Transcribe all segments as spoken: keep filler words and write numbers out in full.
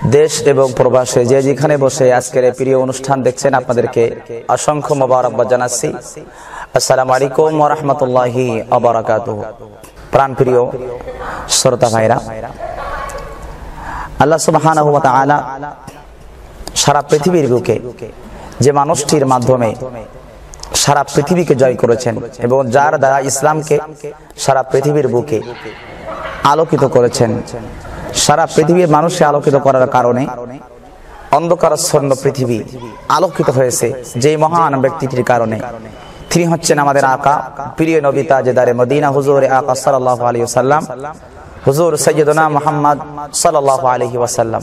দেশ এবং প্রবাসে যে যেখানে বসে আজকের এই প্রিয় অনুষ্ঠান দেখছেন আপনাদেরকে অসংখ্য মোবারকবাদ জানাচ্ছি। আসসালামু আলাইকুম ওয়া রাহমাতুল্লাহি ওয়া বারাকাতুহু। প্রাণ প্রিয় শ্রোতা ভাইরা, আল্লাহ সুবহানাহু ওয়া তাআলা সারা পৃথিবীর বুকে যে মানুষটির মাধ্যমে সারা পৃথিবীকে জয় করেছেন এবং যার দ্বারা ইসলামকে সারা পৃথিবীর বুকে আলোকিত করেছেন, সারা পৃথিবীর মানুষকে আলোকিত করার কারণে অন্ধকারাচ্ছন্ন পৃথিবী আলোকিত হয়েছে যে মহান ব্যক্তিটির কারণে। তিনি হচ্ছেন আমাদের আকা, প্রিয় নবী তাজেদারে মদিনা হুজুর আকা সাল্লাল্লাহু আলাইহি ওয়াসাল্লাম, হুজুর সাইয়্যিদুনা মুহাম্মদ সাল্লাল্লাহু আলাইহি ওয়াসাল্লাম।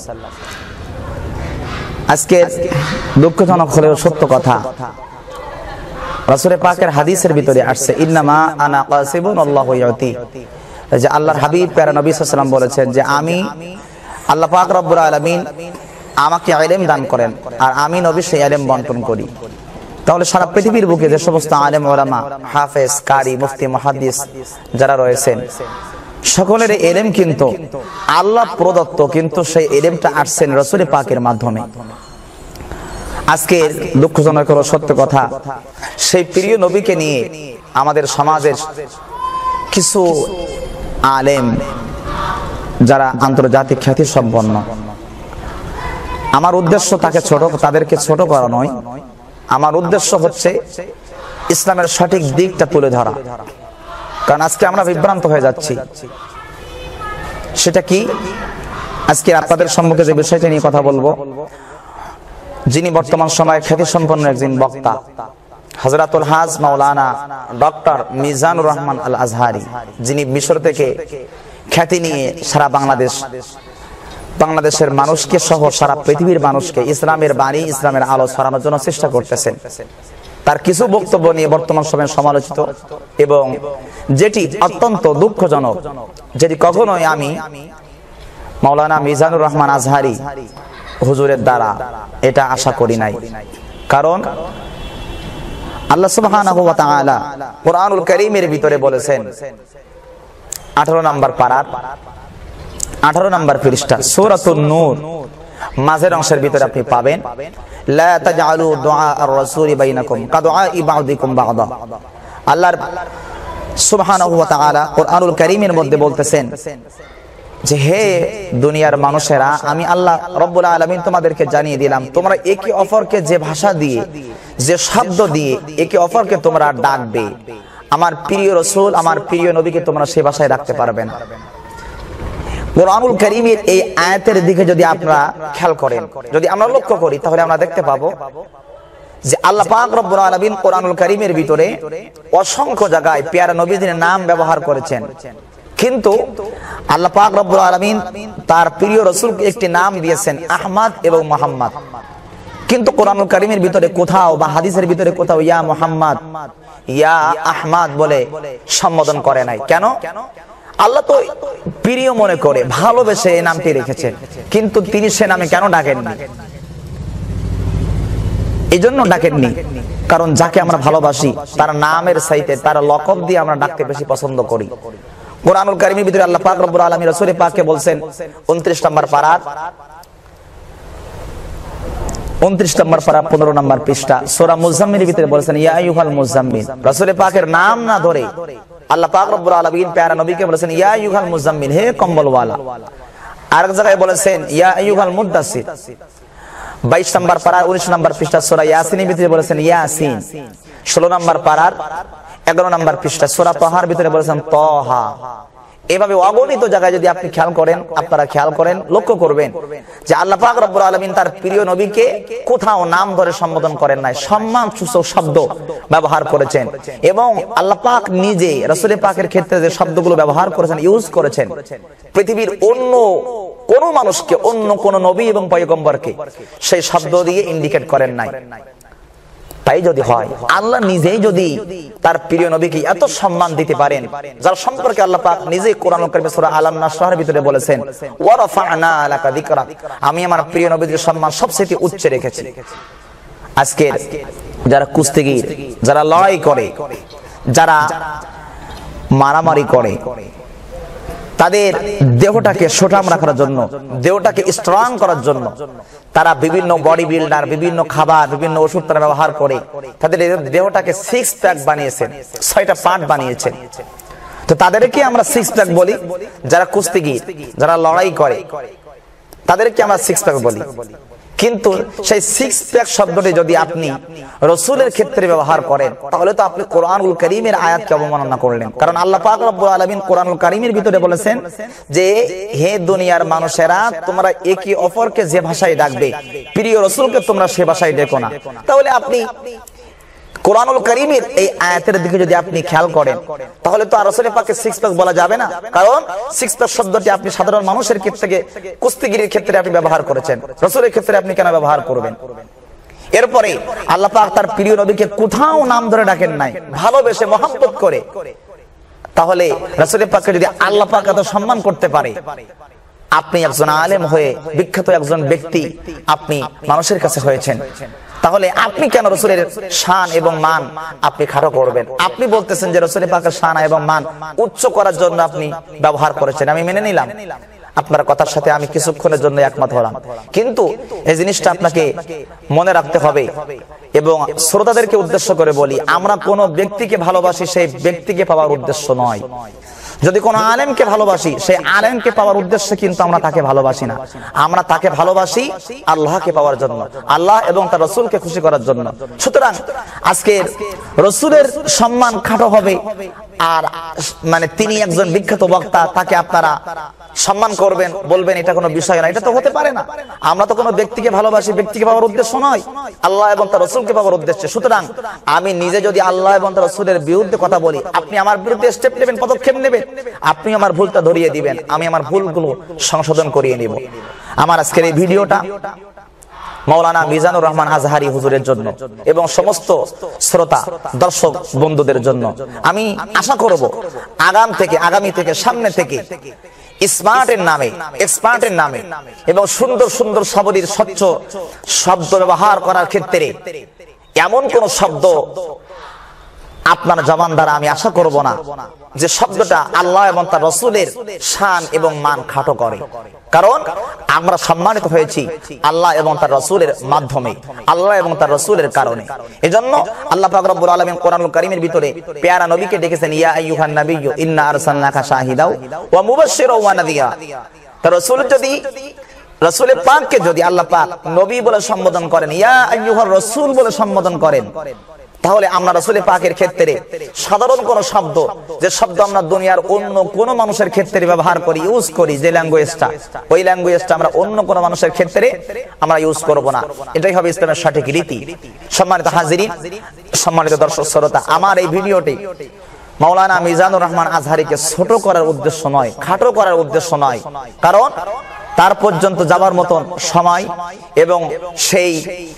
আজকে দুঃখজনক হলেও সত্য কথা, রাসূল পাকের হাদিসের ভিতরে আসছে ইন্নামা আনা কাসিবুন আল্লাহু ইয়াতি, যে আল্লাহর হাবিব প্যারা নবী সাল্লাল্লাহু আলাইহি ওয়াসাল্লাম বলেছেন যে আমি আল্লাহ পাক রব্বুল আলামিন আমাকে ইলম দান করেন আর আমি নবী সেই ইলম বন্টন করি। তাহলে সারা পৃথিবীর বুকে যে সমস্ত আলেম ওলামা, হাফেজ, কারি, মুফতি, মুহাদ্দিস যারা রয়েছেন সকলের ইলম কিন্তু আল্লাহ প্রদত্ত, কিন্তু সেই ইলমটা আসছেন রাসূল পাকের মাধ্যমে। আজকে দুঃখজনক হলো সত্য কথা, সেই প্রিয় নবীকে নিয়ে আমাদের সমাজের কিছু আলেম যারা আন্তর্জাতিক খ্যাতি সম্পন্ন, আমার উদ্দেশ্য তাকে ছোট তাদেরকে ছোট করা নয়, আমার উদ্দেশ্য হচ্ছে ইসলামের সঠিক দিকটা তুলে ধরা। কারণ আজকে আমরা বিভ্রান্ত হয়ে যাচ্ছি। সেটা কি? আজকে আপনাদের সম্মুখে যে বিষয়টা নিয়ে কথা বলবো, যিনি বর্তমান সময়ে খ্যাতি সম্পন্ন একজন বক্তা, হযরতুল হাজ মাওলানা ডক্টর মিজানুর রহমান আল আজহারি, যিনি মিশর থেকে খ্যাতি নিয়ে সারা বাংলাদেশ বাংলাদেশের মানুষকে সহ সারা পৃথিবীর মানুষকে ইসলামের বাণী, ইসলামের আলো ছড়ানোর জন্য চেষ্টা করতেছেন। তার কিছু বক্তব্য নিয়ে বর্তমান সময়ে সমালোচিত এবং যেটি অত্যন্ত দুঃখজনক, যেটি কখনোই আমি মাওলানা মিজানুর রহমান আজহারি হুজুরের দ্বারা এটা আশা করি নাই। কারণ আল্লাহ সুবহানাহু ওয়া তাআলা কুরআনুল কারীমের ভিতরে বলেছেন, আঠারো নম্বর পারার আঠারো নম্বর পৃষ্ঠা সূরাতুন নূর মাঝের অংশের ভিতরে আপনি পাবেন, লা তাজআলু দুআ আর-রাসূলি বাইনাকুম কাদুআই বা'দিকুম বা'দা। আল্লাহ সুবহানাহু ওয়া তাআলা কুরআনুল কারীমের মধ্যে বলতেছেন যে হে দুনিয়ার মানুষেরা, আমি আল্লাহ রব্বুল আলামিন তোমাদেরকে জানিয়ে দিলাম, তোমরা একে অপরকে যে ভাষা দিয়ে, যে শব্দ দিয়ে একে অপরকে তোমরা ডাকবে, আমার প্রিয় রাসূল, আমার প্রিয় নবীকে তোমরা সেই ভাষায় ডাকতে পারবে না। কুরআনুল কারীমের এই আয়াতের দিকে যদি আপনারা খেয়াল করেন, যদি আমরা লক্ষ্য করি, তাহলে আমরা দেখতে পাবো যে আল্লাহ পাক রব্বুল আলামিন কুরআনুল কারীমের ভিতরে অসংখ্য জায়গায় পেয়ারা নবীদের নাম ব্যবহার করেছেন, কিন্তু আল্লাহ পাক রব্বুল আলামিন তার প্রিয় রাসূলকে একটি নাম দিয়েছেন আহমদ এবং মুহাম্মদ। কিন্তু কোরআনুল কারীমের ভিতরে কোথাও বা হাদিসের ভিতরে কোথাও ইয়া মুহাম্মদ, ইয়া আহমদ বলে সম্বোধন করে নাই। কেন? আল্লাহ তো প্রিয় মনে করে ভালোবেসে এই নামটি রেখেছেন, কিন্তু তিনি সে নামে কেন ডাকেননি? এই জন্য ডাকেননি কারণ যাকে আমরা ভালোবাসি তার নামের চাইতে তার লকব দিয়ে আমরা ডাকতে বেশি পছন্দ করি। কুরআনুল কারীমের ভিতরে আল্লাহ পাক রব্বুল আলামিন রাসূল পাককে বলছেন উনত্রিশ নম্বর পারার উনত্রিশ নম্বর পারা পনেরো নম্বর পৃষ্ঠা সূরা মুজাম্মিলের ভিতরে বলেছেন ইয়া আইয়ুহাল মুজাম্মিল। রাসূল পাকের নাম না ধরে আল্লাহ পাক রব্বুল আলামিন প্যারা নবীকে বলেছেন ইয়া আইয়ুহাল মুজাম্মিল, হে কম্বলওয়ালা। আরেক জায়গায় বলেছেন ইয়া আইয়ুহাল মুদ্দাসির। বাইশ নম্বর পারার উনিশ নম্বর পৃষ্ঠা সূরা ইয়াসিনের ভিতরে বলেছেন ইয়াসিন। ষোলো নম্বর পারার এগারো নম্বর পৃষ্ঠা সূরা তাহার ভিতরে বলেছেন তাহা। এভাবে অগণিত জায়গায় যদি আপনি খেয়াল করেন, আপনারা খেয়াল করেন, লক্ষ্য করবেন যে আল্লাহ পাক রব্বুল আলামিন তার প্রিয় নবীকে কোথাও নাম ধরে সম্বোধন করেন নাই, সম্মান সূচক শব্দ ব্যবহার করেছেন। এবং আল্লাহ পাক নিজে রাসূল পাকের ক্ষেত্রে যে শব্দগুলো ব্যবহার করেছেন, ইউজ করেছেন, পৃথিবীর অন্য কোন মানুষকে, অন্য কোন নবী এবং পয়গম্বরকে সেই শব্দ দিয়ে ইন্ডিকেট করেন নাই। তাই যদি হয়, আল্লাহ নিজেই যদি তার প্রিয় নবীকে এত সম্মান দিতে পারেন, যার সম্পর্কে আল্লাহ পাক নিজেই কোরআনুল কারীমে সূরা আল নাসরের ভিতরে বলেছেন ওয়া রাফা'না লাকা যিকরাক, আমি আমার প্রিয় নবীর সম্মান সবচেয়ে উচ্চে রেখেছি। আজকে যারা কুস্তিগীর, যারা লড়াই করে, যারা মারামারি করে, তাদের দেহটাকে সুঠাম রাখার জন্য, দেহটাকে স্ট্রং করার জন্য তারা বিভিন্ন বডি বিল্ডার, বিভিন্ন খাবার, বিভিন্ন ওষুধ তারা ব্যবহার করে তাদের দেহটাকে সিক্স প্যাক বানিয়েছেন, ছয়টা পার্ট বানিয়েছেন। তো তাদেরকে আমরা সিক্স প্যাক বলি। যারা কুস্তিগীর, যারা লড়াই করে তাদেরকে আমরা সিক্স প্যাক বলি। কিন্তু সেই সিক্স প্যাক শব্দটি যদি আপনি রাসূলের ক্ষেত্রে ব্যবহার করেন তাহলে তো আপনি কোরআনুল কারীমের আয়াতকে অবমাননা করলেন। কারণ আল্লাহ পাক রব্বুল আলামিন কোরআনুল কারীমের ভিতরে বলেছেন যে হে দুনিয়ার মানুষেরা, তোমরা একে অপরকে যে ভাষায় ডাকবে প্রিয় রাসূলকে তোমরা সে ভাষায় ডেকো না। তাহলে আপনি কোরআনুল কারীমের এই আয়াতের দিকে যদি আপনি খেয়াল করেন তাহলে তো আর রাসূলের পাকে সিক্স প্যাক বলা যাবে না। কারণ সিক্স প্যাক শব্দটি আপনি সাধারণ মানুষের ক্ষেত্রে, কুস্তিগিরির ক্ষেত্রে আপনি ব্যবহার করেছেন, রাসূলের ক্ষেত্রে আপনি কেন ব্যবহার করবেন? এরপরে আল্লাহ পাক তার প্রিয় নবীকে কোথাও নাম ধরে ডাকেন নাই, ভালোবেসে মহব্বত করে। তাহলে রাসূলের পাককে যদি আল্লাহ পাক এত সম্মান করতে পারে, আপনি একজন আলেম হয়ে বিখ্যাত একজন ব্যক্তি আপনি মানুষের কাছে হয়েছেন, তাহলে আপনি কেন রাসূলের শান এবং মান আপনি খাটো করবেন? আপনি বলতেছেন যে রাসূলের পাকের শান এবং মান উচ্চ করার জন্য আপনি ব্যবহার করেছেন, আমি মেনে নিলাম, আপনার কথার সাথে আমি কিছুক্ষণের জন্য একমত হলাম। কিন্তু এই জিনিসটা আপনাকে মনে রাখতে হবে এবং শ্রোতাদেরকে উদ্দেশ্য করে বলি, আমরা কোন ব্যক্তিকে ভালোবাসি সেই ব্যক্তিকে পাওয়ার উদ্দেশ্য নয়। যদি কোনো আলেমকে ভালোবাসি সেই আলেমকে পাওয়ার উদ্দেশ্যে কিন্তু আমরা তাকে ভালোবাসি না, আমরা তাকে ভালোবাসি আল্লাহকে পাওয়ার জন্য, আল্লাহ এবং তার রাসূলকে খুশি করার জন্য। সুতরাং আজকে রাসূলের সম্মান খাটো হবে আর মানে তিনি একজন বিখ্যাত বক্তা, তাকে আপনারা সম্মান করবেন, বলবেন এটা কোনো বিষয় না, এটা তো হতে পারে না। আমরা তো কোনো ব্যক্তিকে ভালোবাসি ব্যক্তিকে পাওয়ার উদ্দেশ্য নয়, আল্লাহ এবং তার রাসূলকে পাওয়ার উদ্দেশ্যে। সুতরাং আমি নিজে যদি আল্লাহ এবং তার রাসূলের বিরুদ্ধে কথা বলি, আপনি আমার বিরুদ্ধে স্টেপ নেবেন, পদক্ষেপ নেবেন, আপনি আমার ভুলটা ধরিয়ে দিবেন, আমি আমার ভুলগুলো সংশোধন করিয়ে নিব। আমার আজকের এই ভিডিওটা মাওলানা মিজানুর রহমান আজহারী হুজুরের জন্য এবং সমস্ত শ্রোতা দর্শক বন্ধুদের জন্য। আমি আশা করব আগাম থেকে আগামী থেকে সামনে থেকে স্মার্টের নামে, এক্সপার্টের নামে এবং সুন্দর সুন্দর শব্দের স্বচ্ছ শব্দ ব্যবহার করার ক্ষেত্রে এমন কোন শব্দ আপনার জবান দ্বারা আমি আশা করব না যে শব্দটা আল্লাহ এবং তার রাসূলের শান এবং মান খাটো করে। কারণ আমরা সম্মানিত হয়েছি আল্লাহ এবং তার রাসূলের মাধ্যমে, আল্লাহ এবং তার রাসূলের কারণে। এজন্য আল্লাহ পাক রব্বুল আলামিন কোরআনুল কারীমের ভিতরে পেয়ারা নবীকে ডেকেছেন ইয়া আইয়ুহান নাবিয়্যু ইন্না আরসালনাকা শাহিদাও ওয়া মুবাশশিরাও ওয়া নাযীরা। তার রাসূল যদি রাসূলের পাককে যদি আল্লাহ পাক নবী বলে সম্বোধন করেন, ইয়া আইয়ুহার রাসূল বলে সম্বোধন করেন, তাহলে আমরা রাসূলের পাকের ক্ষেত্রে সাধারণ কোন শব্দ, যে শব্দ আমরা দুনিয়ার অন্য কোন মানুষের ক্ষেত্রে ব্যবহার করি, ইউজ করি, যে ল্যাঙ্গুয়েজটা, ওই ল্যাঙ্গুয়েজটা আমরা অন্য কোন মানুষের ক্ষেত্রে আমরা ইউজ করব না। এটাই হবে ইসলামের সঠিক রীতি। সম্মানিত হাজিরিন, সম্মানিত দর্শক শ্রোতা, আমার এই ভিডিওটি মাওলানা মিজানুর রহমান আজহারীকে ছোট করার উদ্দেশ্য নয়, খাটো করার উদ্দেশ্য নয়। কারণ তার পর্যন্ত যাবার মতন সময় এবং সেই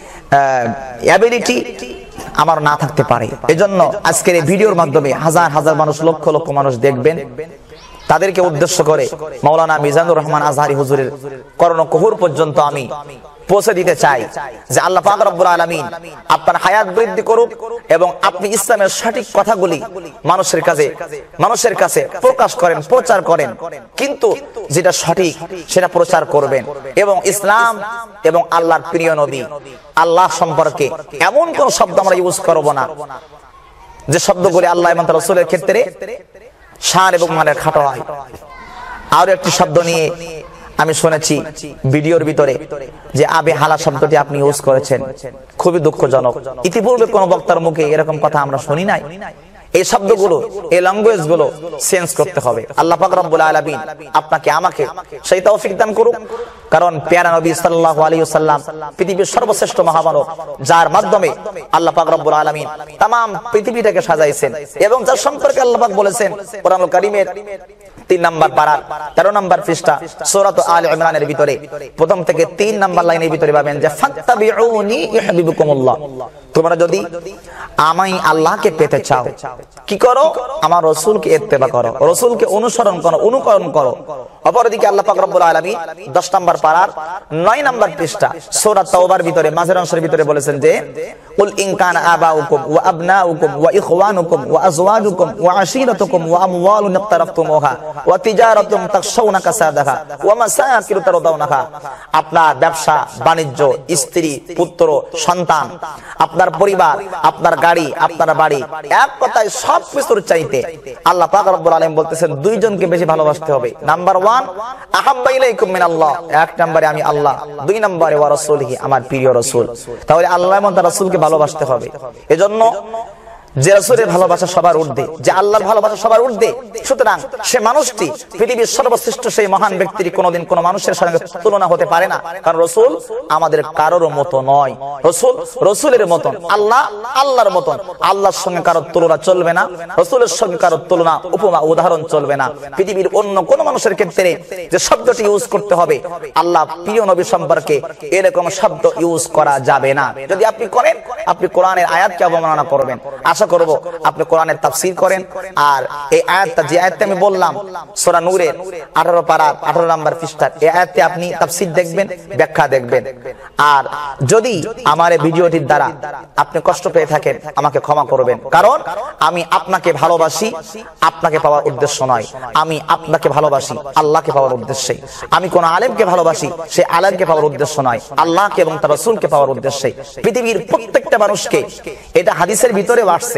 অ্যাবিলিটি আমার না থাকতে পারে। এজন্য আজকের এই ভিডিওর মাধ্যমে হাজার হাজার মানুষ, লক্ষ লক্ষ মানুষ দেখবেন, তাদেরকে উদ্দেশ্য করে মাওলানা মিজানুর রহমান আজহারী হুজুরের কর্ণকুহুর পর্যন্ত আমি পৌঁছে দিতে চাই যে আল্লাহ পাক রব্বুল আলামিন আপনার হায়াত বৃদ্ধি করুক এবং আপনি ইসলামের সঠিক কথাগুলি মানুষের কাছে মানুষের কাছে প্রকাশ করেন, প্রচার করেন, কিন্তু যেটা সঠিক সেটা প্রচার করবেন এবং ইসলাম এবং আল্লাহর প্রিয় নবী আল্লাহ সম্পর্কে এমন কোন শব্দ আমরা ইউজ করব না যে শব্দগুলি আল্লাহ এবং তার রাসূলের ক্ষেত্রে শান এবং মানের খাটো হয়। আর একটি শব্দ নিয়ে আমি শুনেছি ভিডিওর ভিতরে যে আবে হালা শব্দটি আপনি ইউজ করেছেন, খুবই দুঃখজনক। ইতিপূর্বে কোন বক্তার মুখে এরকম কথা আমরা শুনি নাই। এই শব্দগুলো, এই ল্যাঙ্গুয়েজ গুলো চেঞ্জ করতে হবে। আল্লাহ পাক রব্বুল আলামিন আপনাকে আমাকে সেই তৌফিক দান করুক। কারণ প্যারা নবী সাল্লাল্লাহু আলাইহি ওয়াসাল্লাম পৃথিবীর সর্বশ্রেষ্ঠ মহামানব, যার মাধ্যমে আল্লাহ পাক রব্বুল আলামিন तमाम পৃথিবীটাকে সাজাইছেন এবং যার সম্পর্কে আল্লাহ পাক বলেছেন কোরআনুল কারীমের তিন নাম্বার পারা তেরো নাম্বার পৃষ্ঠা সূরা আলে ইমরানের ভিতরে প্রথম থেকে তিন নাম্বার লাইনের ভিতরে পাবেন যে ফাত্তাবিউনি ইউহিব্বুকুমুল্লাহ। তোমরা যদি আমি আল্লাহকে পেতে চাও কি করো? আমার রাসূলকে ইত্তেবা করো, রাসূলকে অনুসরণ করো, অনুকরণ করো। অপরদিকে আল্লাহ পাক রব্বুল আলামিন দশ নাম্বার পারার নয় নাম্বার পৃষ্ঠা সূরা তাওবার ভিতরে মাঝের অংশের ভিতরে বলেছেন যে কুল ইন কানা আবাউকুম ওয়া আবনাউকুম ওয়া ইখওয়ানুকুম ওয়া আজওয়াজুকুম ওয়া আশীরাতুকুম ওয়া আমওয়ালুন ইকতারাফতুমুহা ওয়া তিজারাতুন তাখশাউনা কাসাদাহা ওয়া মাসাকিরু তারদাউনাহা। আপনার ব্যবসা বাণিজ্য, স্ত্রী পুত্র সন্তান, আপনার পরিবার, আপনার গাড়ি, আপনার বাড়ি, এক কথায় সব কিছুর চাইতে আল্লাহ পাক রব্বুল আলামিন বলতেছেন দুইজনকে বেশি ভালোবাসতে হবে। নাম্বার ওয়ান আহাব্বা ইলাইকুম মিনাল্লাহ, এক নম্বরে আমি আল্লাহ, দুই নম্বরে ওয়া রাসূলিহি, আমার প্রিয় রাসূল। তাহলে আল্লাহ এবং তার রাসূলকে ভালোবাসতে হবে। এজন্য যে রাসূলের ভালোবাসা সবার ঊর্ধ্বে, যে আল্লাহর ভালোবাসা সবার ঊর্ধ্বে, সুতরাং সে মানুষটি পৃথিবীর সর্বশ্রেষ্ঠ সেই মহান ব্যক্তির কোনোদিন কোনো মানুষের সঙ্গে তুলনা হতে পারে না। কারণ রাসূল আমাদের কারোর মতো নয়, রাসূল রাসূলের মতন, আল্লাহ আল্লাহর মতন। আল্লাহর সঙ্গে কারোর তুলনা চলবে না, রাসূলের সঙ্গে কারোর তুলনা উপমা উদাহরণ চলবে না। পৃথিবীর অন্য কোন মানুষের ক্ষেত্রে যে শব্দটি ইউজ করতে হবে আল্লাহ প্রিয় নবী সম্পর্কে এরকম শব্দ ইউজ করা যাবে না। যদি আপনি করেন আপনি কোরআনের আয়াতকে অবমাননা করবেন। আশা করব আপনি কোরআনের তাফসীর করেন। আর এই আয়াতটা, যে আয়াতটা আমি বললাম সূরা নূরের আঠারো পারা আঠারো নম্বর পৃষ্ঠা, এই আয়াতটি আপনি তাফসীর দেখবেন, ব্যাখ্যা দেখবেন। আর যদি আমার এই ভিডিওটির দ্বারা আপনি কষ্ট পেয়ে থাকেন আমাকে ক্ষমা করবেন, কারণ আমি আপনাকে ভালোবাসি আপনাকে পাওয়ার উদ্দেশ্য নয়, আমি আপনাকে ভালোবাসি আল্লাহকে পাওয়ার উদ্দেশ্যে। আমি কোন আলেমকে ভালোবাসি সেই আলেমকে পাওয়ার উদ্দেশ্য নয়, আল্লাহকে এবং তার রাসূলকে পাওয়ার উদ্দেশ্যে। পৃথিবীর প্রত্যেকটা মানুষকে, এটা হাদিসের ভিতরেও আসছে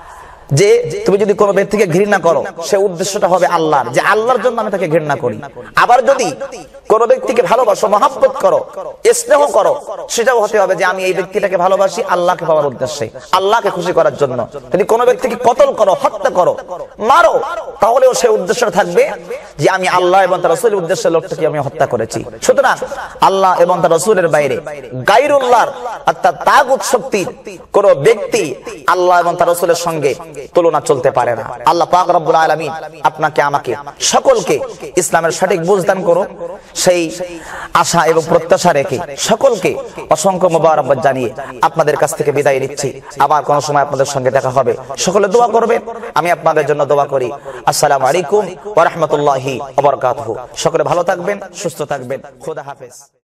যে তুমি যদি কোনো ব্যক্তিকে ঘৃণা করো সে উদ্দেশ্যটা হবে আল্লাহর, যে আল্লাহর জন্য আমি তাকে ঘৃণা করি। আবার যদি কোনো ব্যক্তিকে ভালোবাসো, মহব্বত করো, স্নেহ করো, সেটাও হতে হবে যে আমি এই ব্যক্তিটাকে ভালোবাসি আল্লাহকে পাওয়ার উদ্দেশ্যে, আল্লাহকে খুশি করার জন্য। যদি কোনো ব্যক্তিকে কতল করো, হত্যা করো, মারো, তাহলেও সে উদ্দেশ্যটা থাকবে যে আমি আল্লাহ এবং তার রাসূলের উদ্দেশ্যে লোকটাকে আমি হত্যা করেছি। সুতরাং আল্লাহ এবং তার রাসূলের বাইরে গায়রুল্লাহর অর্থাৎ তাগুত শক্তির কোন ব্যক্তি আল্লাহ এবং তার রাসূলের সঙ্গে তুলনা চলতে পারে না। আল্লাহ পাক রব্বুল আলামিন আপনাকে আমাকে সকলকে ইসলামের সঠিক বুঝ দান করুন, সেই আশা এবং প্রত্যাশা রেখে সকলকে অসংখ্য মোবারকবাদ জানিয়ে আপনাদের কাছ থেকে বিদায় নিচ্ছি। আবার কোন সময় আপনাদের সঙ্গে দেখা হবে। সকলে দোয়া করবেন, আমি আপনাদের জন্য দোয়া করি। আসসালামু আলাইকুম ওয়া রাহমাতুল্লাহি ওয়া বারাকাতুহু। সকলে ভালো থাকবেন, সুস্থ থাকবেন। খোদা হাফেজ।